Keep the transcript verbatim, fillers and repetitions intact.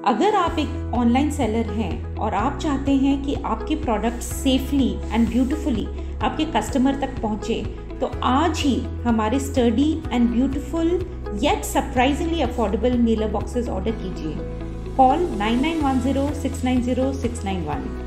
अगर आप एक ऑनलाइन सेलर हैं और आप चाहते हैं कि आपके प्रोडक्ट सेफली एंड ब्यूटीफुली आपके कस्टमर तक पहुंचे, तो आज ही हमारे sturdy and beautiful yet surprisingly affordable mailer boxes order कीजिए। Call nine nine one zero six nine zero six nine one.